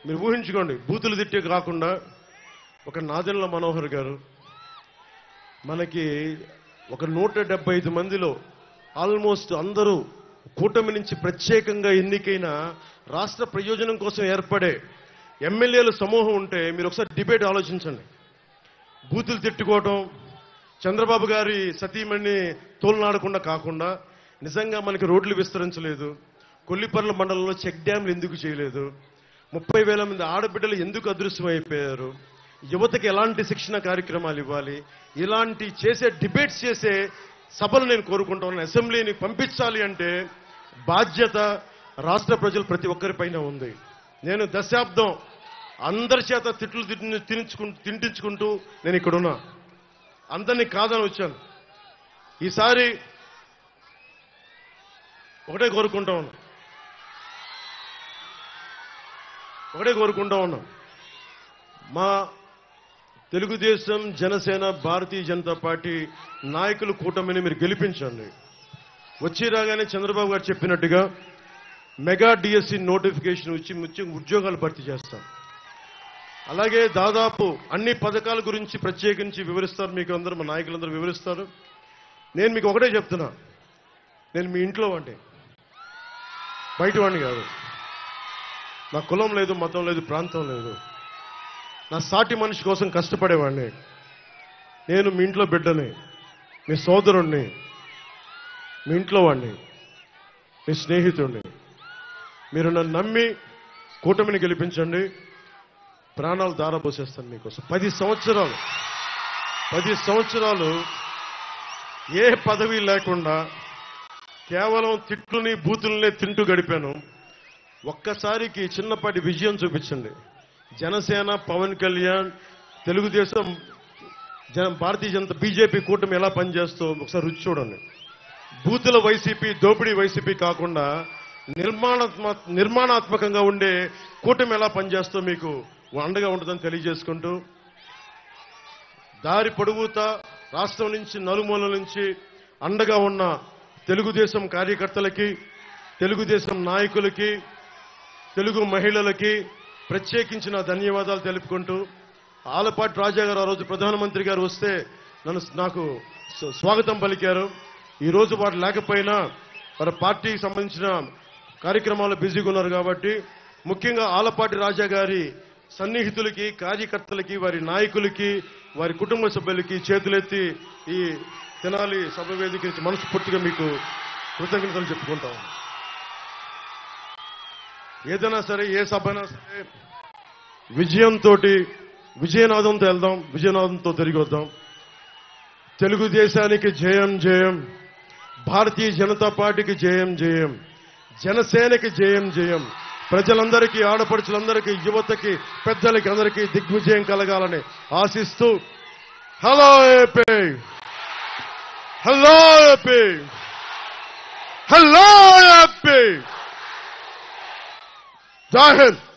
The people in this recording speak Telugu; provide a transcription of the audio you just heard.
మీరు ఊహించుకోండి, బూతులు తిట్టే కాకుండా ఒక నాదెండ్ల మనోహర్ గారు మనకి ఒక 175 మందిలో ఆల్మోస్ట్ అందరూ కూటమి నుంచి ప్రత్యేకంగా ఎన్నికైన రాష్ట్ర ప్రయోజనం కోసం ఏర్పడే ఎమ్మెల్యేల సమూహం ఉంటే మీరు ఒకసారి డిబేట్ ఆలోచించండి. బూతులు తిట్టుకోవటం, చంద్రబాబు గారి సతీమణి తోలునాడకుండా కాకుండా నిజంగా మనకి రోడ్లు విస్తరించలేదు, కొల్లిపర్ల మండలంలో చెక్ డ్యాంలు ఎందుకు చేయలేదు, 30,000 మంది ఆడబిడ్డలు ఎందుకు అదృశ్యం అయిపోయారు, యువతకి ఎలాంటి శిక్షణ కార్యక్రమాలు ఇవ్వాలి, ఇలాంటి చేసే డిబేట్స్ చేసే సభలు నేను కోరుకుంటా ఉన్నాను. అసెంబ్లీని పంపించాలి అంటే బాధ్యత రాష్ట్ర ప్రజలు ప్రతి ఒక్కరిపైన ఉంది. నేను దశాబ్దం అందరి చేత తిట్లు తింటించుకుంటూ నేను ఇక్కడున్నా, అందరినీ కాదని వచ్చాను. ఈసారి ఒకటే కోరుకుంటా ఉన్నా, మా తెలుగుదేశం, జనసేన, భారతీయ జనతా పార్టీ నాయకులు కూటమిని మీరు గెలిపించండి. వచ్చి రాగానే చంద్రబాబు గారు చెప్పినట్టుగా మెగా డిఎస్సి నోటిఫికేషన్ ఇచ్చి ఉద్యోగాలు భర్తీ చేస్తాం. అలాగే దాదాపు అన్ని పథకాల గురించి ప్రత్యేకించి వివరిస్తారు, మీకు అందరూ మా నాయకులందరూ వివరిస్తారు. నేను మీకు ఒకటే చెప్తున్నా, నేను మీ ఇంట్లో వాడిని, బయట వాడిని కాదు. నా కులం లేదు, మతం లేదు, ప్రాంతం లేదు. నా సాటి మనిషి కోసం కష్టపడేవాడిని. నేను మీ ఇంట్లో బిడ్డని, మీ సోదరుణ్ణి, మీ ఇంట్లో వాడిని, మీ స్నేహితుడిని. మీరు నన్ను నమ్మి కూటమిని గెలిపించండి, ప్రాణాలు దారబోసేస్తాను మీకోసం. 10 సంవత్సరాలు ఏ పదవి లేకుండా కేవలం తిట్లుని బూతులనే తింటూ గడిపాను. ఒక్కసారికి చిన్నపాటి విజయం చూపించండి. జనసేన, పవన్ కళ్యాణ్, తెలుగుదేశం, భారతీయ జనతా, బీజేపీ కూటమి ఎలా పనిచేస్తూ ఒకసారి రుచి చూడండి. బూతుల వైసీపీ, దోపిడీ వైసీపీ కాకుండా నిర్మాణాత్మకంగా ఉండే కూటమి ఎలా పనిచేస్తూ మీకు అండగా ఉంటుందని తెలియజేసుకుంటూ, దారి పొడుగుతా రాష్ట్రం నుంచి నలుమూలల నుంచి అండగా ఉన్న తెలుగుదేశం కార్యకర్తలకి, తెలుగుదేశం నాయకులకి, తెలుగు మహిళలకి ప్రత్యేకించిన ధన్యవాదాలు తెలుపుకుంటూ, ఆలపాటి రాజా గారు ఆ రోజు ప్రధానమంత్రి గారు వస్తే నాకు స్వాగతం పలికారు. ఈరోజు వారు లేకపోయినా వారి పార్టీకి సంబంధించిన కార్యక్రమాలు బిజీగా ఉన్నారు కాబట్టి ముఖ్యంగా ఆలపాటి రాజా గారి సన్నిహితులకి, కార్యకర్తలకి, వారి నాయకులకి, వారి కుటుంబ సభ్యులకి చేతులెత్తి ఈ తెనాలి సభ వేదిక నుంచి మనస్ఫూర్తిగా మీకు కృతజ్ఞతలు చెప్పుకుంటాం. ఏదైనా సరే, ఏ సభ అయినా సరే విజయనాదంతో వెళ్దాం, విజయనాదంతో తిరిగి వద్దాం. తెలుగుదేశానికి జయం జయం, భారతీయ జనతా పార్టీకి జయం జయం, జనసేనకి జయం జయం. ప్రజలందరికీ, ఆడపడుచులందరికీ, యువతకి, పెద్దలకి అందరికీ దిగ్విజయం కలగాలని ఆశిస్తూ, hello AP, hello AP, hello AP, జై హింద్.